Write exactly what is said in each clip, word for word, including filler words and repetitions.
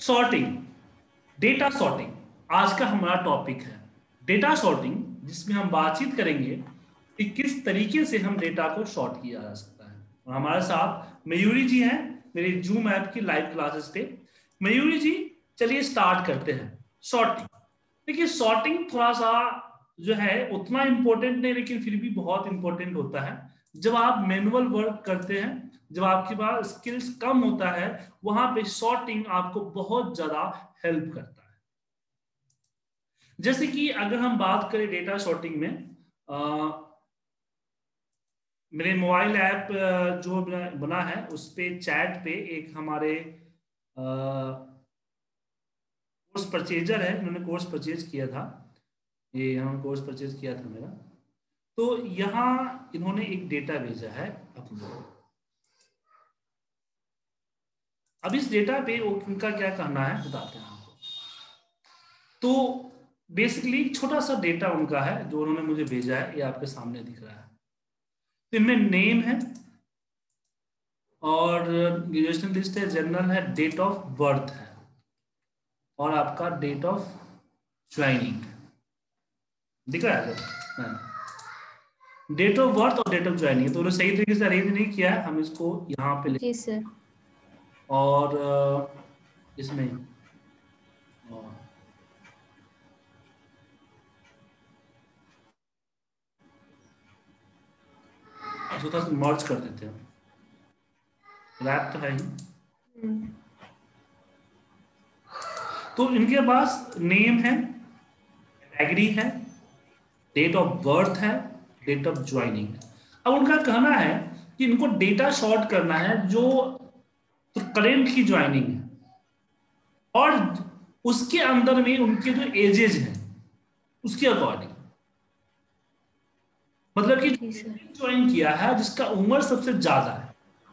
Sorting, data sorting आज का हमारा टॉपिक है। डेटा सॉर्टिंग, जिसमें हम बातचीत करेंगे कि किस तरीके से हम डेटा को सॉर्ट किया जा सकता है। और हमारे साथ मयूरी जी हैं मेरे जूम ऐप की लाइव क्लासेस पे। मयूरी जी, चलिए स्टार्ट करते हैं। सॉर्टिंग, देखिए सॉर्टिंग थोड़ा सा जो है उतना इंपॉर्टेंट नहीं, लेकिन फिर भी बहुत इंपॉर्टेंट होता है। जब आप मैनुअल वर्क करते हैं, जब आपके पास स्किल्स कम होता है, वहां पे सॉर्टिंग आपको बहुत ज्यादा हेल्प करता है। जैसे कि अगर हम बात करें डेटा सॉर्टिंग में, आ, मेरे मोबाइल ऐप जो बना है उस पे चैट पे एक हमारे कोर्स परचेजर है, उन्होंने कोर्स परचेज किया था। ये हम कोर्स परचेज किया था मेरा, तो यहाँ इन्होंने एक डेटा भेजा है अपना। अब इस डेटा पे उनका क्या कहना है बताते हैं आपको। तो बेसिकली छोटा सा डेटा उनका है जो उन्होंने मुझे भेजा है, ये आपके सामने दिख रहा है। तो इनमें नेम है और ग्रेजुएशन लिस्ट है, जनरल है, डेट ऑफ बर्थ है और आपका डेट ऑफ ज्वाइनिंग दिख रहा है। डेट ऑफ बर्थ और डेट ऑफ ज्वाइनिंग तो उन्होंने सही तरीके से अरेंज नहीं किया है, हम इसको यहाँ पे जी सर। और इसमें थोड़ा सा मर्ज कर देते हैं, रैप तो है ही। तो इनके पास नेम है, कैटेगरी है, डेट ऑफ बर्थ है, डेट ऑफ ज्वाइनिंग है। अब उनका कहना है कि इनको डेटा सॉर्ट करना है जो तो करेंट की ज्वाइनिंग है और उसके अंदर में उनके जो एजेज हैं उसके अकॉर्डिंग, मतलब कि ज्वाइन किया है जिसका उम्र सबसे ज्यादा है।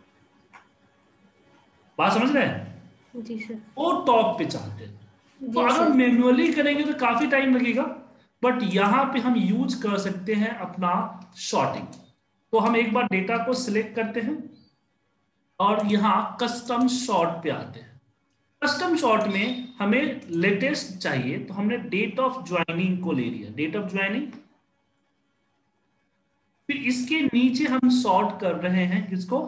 बात समझ रहे हैं? जी सर। वो टॉप पे चाहते हैं। तो जी अगर सर। मैन्युअली करेंगे तो काफी टाइम लगेगा, बट यहां पे हम यूज कर सकते हैं अपना सॉर्टिंग। तो हम एक बार डेटा को सिलेक्ट करते हैं और यहां कस्टम सॉर्ट पे आते हैं। कस्टम सॉर्ट में हमें लेटेस्ट चाहिए, तो हमने डेट ऑफ ज्वाइनिंग को ले लिया, डेट ऑफ ज्वाइनिंग। फिर इसके नीचे हम सॉर्ट कर रहे हैं किसको,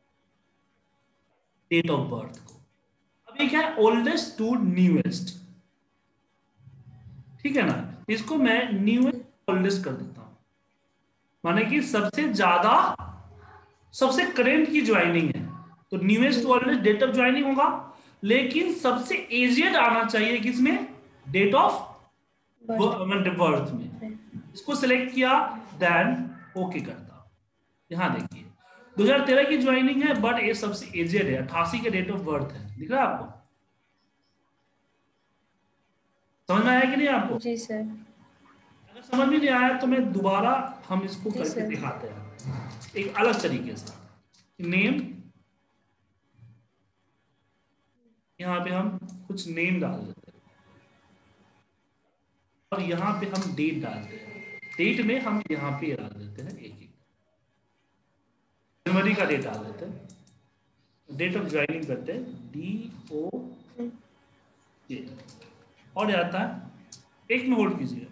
डेट ऑफ बर्थ को। अब एक है ओल्डेस्ट टू न्यूएस्ट, ठीक है ना, इसको मैं न्यूएस्ट ओल्डेस्ट कर देता हूं, माने कि सबसे ज्यादा सबसे करेंट की ज्वाइनिंग है तो newest to oldest date of joining होगा, लेकिन सबसे एजेड आना चाहिए किसमें, डेट ऑफ बर्थ में। इसको सिलेक्ट किया, देन ओके करता। यहां देखिए दो हज़ार तेरह की ज्वाइनिंग है, बट ये सबसे एजेड है, अठासी के डेट ऑफ बर्थ है। दिख रहा है आपको? समझ में आया कि नहीं आपको? जी सर। अगर समझ में नहीं आया तो मैं दोबारा हम इसको करके दिखाते हैं एक अलग तरीके से। नेम, यहाँ पे हम कुछ नेम डाल देते हैं और यहाँ पे हम डेट डालते हैं। डेट में हम यहाँ पे डाल देते हैं एक एक जनवरी का डेट डाल देते हैं, डेट ऑफ ज्वाइनिंग करते हैं डी ओ जे और जाता है। एक में होल्ड कीजिए।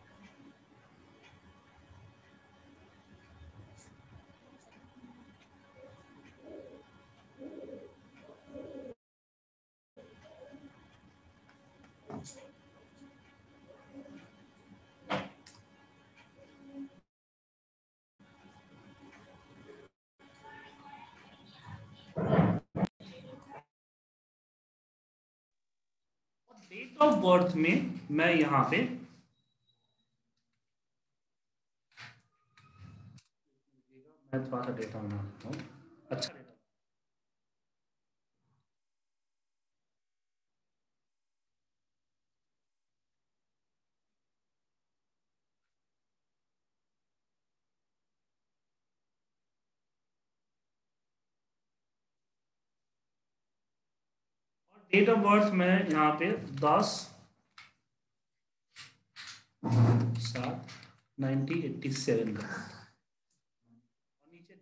डेट ऑफ बर्थ में मैं यहां पे मैं थोड़ा सा डेटा बना देता हूं, अच्छा डेटा। और डेट ऑफ बर्थ में यहाँ पे दस सात नाइनटीन एट्टी सेवन का और नीचे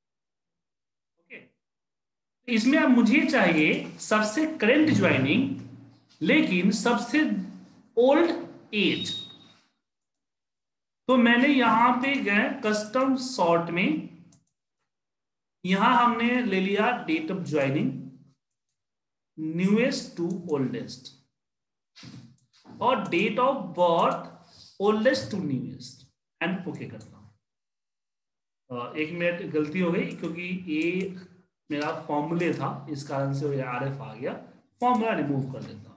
ओके। इसमें अब मुझे चाहिए सबसे करेंट ज्वाइनिंग लेकिन सबसे ओल्ड एज, तो मैंने यहां पे गए कस्टम सॉर्ट में, यहां हमने ले लिया date of joining, newest to oldest, और date of birth oldest to newest, and okay करता हूं। एक मिनट गलती हो गई क्योंकि ये मेरा फॉर्मूले था, इस कारण से आर एफ आ गया, फॉर्मूला रिमूव कर देता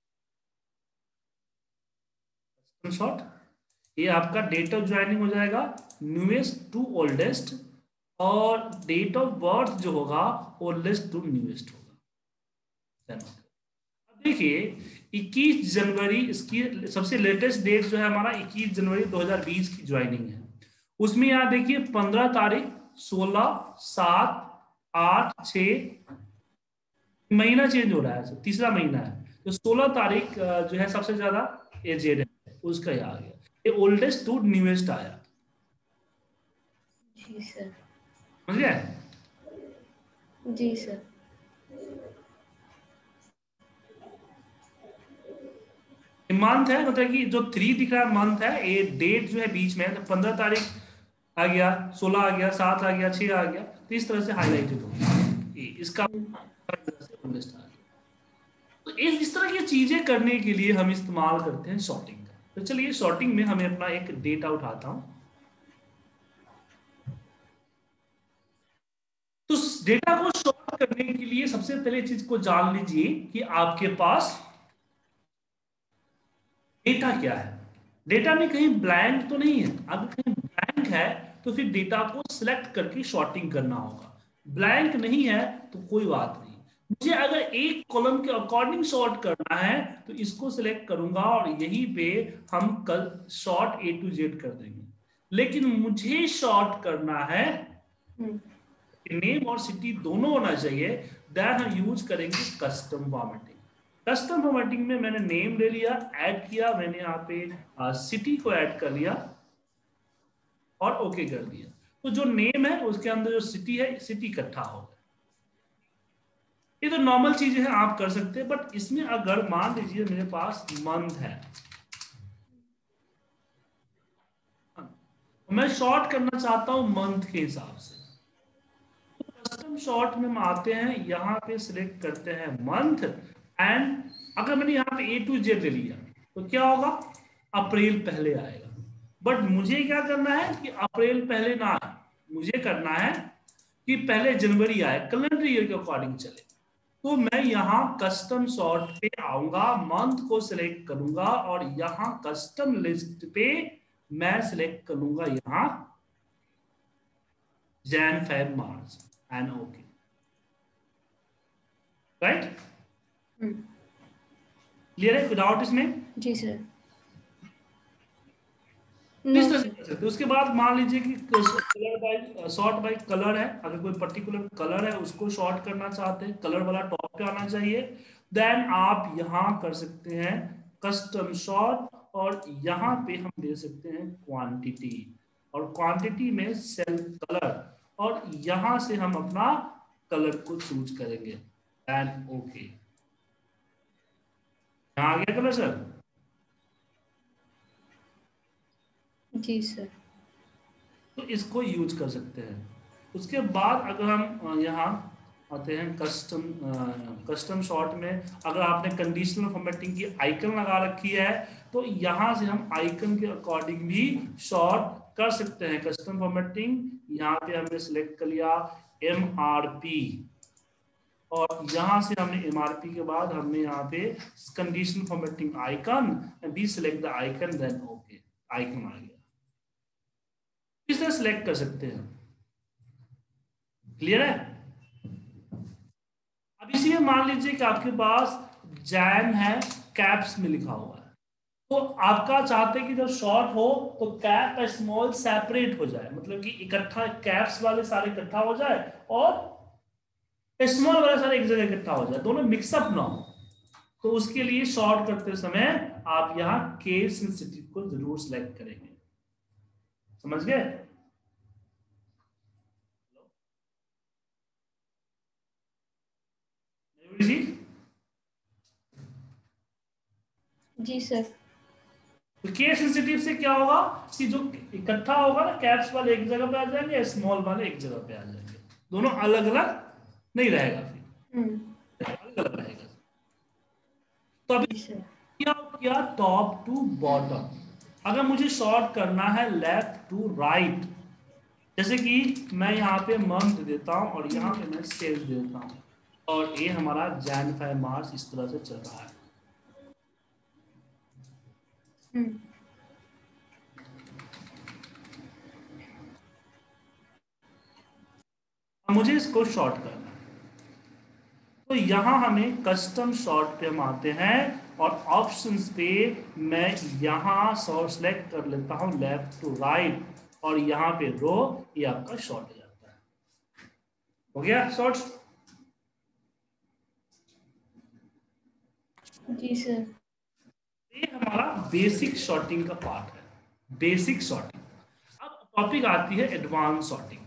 हूं। शॉर्ट ये आपका डेट ऑफ ज्वाइनिंग हो जाएगा न्यूएस्ट टू ओल्डेस्ट, और डेट ऑफ बर्थ जो होगा ओल्डेस्ट टू न्यूएस्ट होगा। अब देखिए इक्कीस जनवरी इसकी सबसे लेटेस्ट डेट जो है हमारा इक्कीस जनवरी दो हज़ार बीस की ज्वाइनिंग है। उसमें यहाँ देखिए पंद्रह तारीख, सोलह, सात, आठ, छ, महीना चेंज हो रहा है, तीसरा महीना है, तो सोलह तारीख जो है सबसे ज्यादा एजेड है, उसका ये आ गया, ये ओल्डेस्ट टू न्यूएस्ट आया। जी सर। समझ गए? जी सर। मंथ है, मतलब कि जो थ्री दिख रहा है मंथ है, ये डेट जो है बीच में, तो पंद्रह तारीख आ गया, सोलह आ गया, सात आ गया, छह आ गया, तो इस तरह से हाईलाइटेड हो गया इसका ओल्डेस्ट आ गया। तो इस इस तरह की चीजें करने के लिए हम इस्तेमाल करते हैं शॉर्टिंग का। तो चलिए शॉर्टिंग में हमें अपना एक डेटा उठाता हूं। तो डेटा को शॉर्ट करने के लिए सबसे पहले चीज को जान लीजिए कि आपके पास डेटा क्या है। डेटा में कहीं ब्लैंक तो नहीं है, अगर कहीं ब्लैंक है तो फिर डेटा को सिलेक्ट करके शॉर्टिंग करना होगा। ब्लैंक नहीं है तो कोई बात नहीं, मुझे अगर एक कॉलम के अकॉर्डिंग शॉर्ट करना है तो इसको सिलेक्ट करूंगा और यहीं पे हम कल शॉर्ट ए टू जेड कर देंगे। लेकिन मुझे शॉर्ट करना है, नेम और सिटी दोनों होना चाहिए, दैट हम यूज करेंगे कस्टम फॉर्मेटिंग। कस्टम फॉर्मेटिंग में मैंने नेम ले लिया, ऐड किया, मैंने यहाँ पे सिटी को ऐड कर लिया और ओके कर दिया। तो जो नेम है उसके अंदर जो सिटी है, सिटी इकट्ठा हो गया। ये तो नॉर्मल चीजें हैं, आप कर सकते हैं, बट इसमें अगर मान लीजिए मेरे पास मंथ है, मैं शॉर्ट करना चाहता हूं मंथ के हिसाब से, कस्टम शॉर्ट में हम आते हैं, यहाँ पे सिलेक्ट करते हैं मंथ, एंड अगर मैंने यहाँ पे ए टू जेड ले लिया तो क्या होगा, अप्रैल पहले आएगा। बट मुझे क्या करना है कि अप्रैल पहले ना आए, मुझे करना है कि पहले जनवरी आए, कैलेंडर ईयर के अकॉर्डिंग चले। तो मैं यहाँ कस्टम सॉर्ट पे आऊंगा, मंथ को सिलेक्ट करूंगा और यहाँ कस्टम लिस्ट पे मैं सिलेक्ट करूंगा यहाँ Jan Feb March and okay, right? Clear है विदाउट इसमें? जी सर। इस नो तरह से सर। कर सकते। उसके बाद मान लीजिए कि colour by sort by colour है, अगर कोई पर्टिकुलर कलर है उसको शॉर्ट करना चाहते हैं, कलर वाला टॉप पे आना चाहिए, देन आप यहाँ कर सकते हैं कस्टम शॉर्ट, और यहाँ पे हम दे सकते हैं क्वांटिटी, और क्वांटिटी में सेल कलर, और यहाँ से हम अपना कलर को चूज करेंगे, देन ओके। यहाँ आ गया कलर सर? जी सर। तो इसको यूज कर सकते हैं। उसके बाद अगर हम यहाँ आते हैं कस्टम कस्टम शॉर्ट में, अगर आपने कंडीशनल फॉर्मेटिंग की आइकन लगा रखी है तो यहाँ से हम आइकन के अकॉर्डिंग भी शॉर्ट कर सकते हैं कस्टम फॉर्मेटिंग। यहाँ पे हमने सिलेक्ट कर लिया एम आर पी, और यहाँ से हमने एम आर पी के बाद हमने यहाँ पे conditional formatting icon, be select the icon, then okay, icon आ गया। इस तरह सिलेक्ट कर सकते हैं। क्लियर है? अब इसी में मान लीजिए कि आपके पास जैन है, कैप्स में लिखा हुआ है, तो आपका चाहते हैं कि जब शॉर्ट हो तो कैप स्मॉल सेपरेट हो जाए, मतलब कि इकट्ठा कैप्स वाले सारे इकट्ठा हो जाए और स्मॉल वाले सारे एक जगह इकट्ठा हो जाए, दोनों मिक्सअप ना हो। तो उसके लिए शॉर्ट करते समय आप यहाँ केस सेंसिटिव को जरूर सिलेक्ट करेंगे। समझ गए? जी जी सर। तो केस सेंसिटिव से क्या होगा कि जो इकट्ठा होगा ना, कैप्स वाले एक जगह पे आ जाएंगे, स्मॉल वाले एक जगह पे आ जाएंगे, दोनों अलग अलग नहीं रहेगा, फिर हम्म। अलग अलग रहेगा। तो अभी जी सर। क्या किया, टॉप टू बॉटम। अगर मुझे शॉर्ट करना है लेफ्ट टू राइट, जैसे कि मैं यहाँ पे मंथ देता हूँ और यहाँ पे मैं सेल्स देता हूँ, और ये हमारा जैन फाइव मार्च इस तरह से चल रहा है। हम्म। अब मुझे इसको शॉर्ट करना है, तो यहाँ हमें कस्टम शॉर्ट पे हम आते हैं और ऑप्शंस पे मैं यहाँ शॉर्ट सेलेक्ट कर लेता हूँ लेफ्ट टू राइट, और यहाँ पे रो, ये आपका शॉर्ट हो जाता है। हो गया शॉर्ट। जी सर। ये हमारा बेसिक शॉर्टिंग का पार्ट है, बेसिक शॉर्टिंग। अब टॉपिक आती है एडवांस शॉर्टिंग।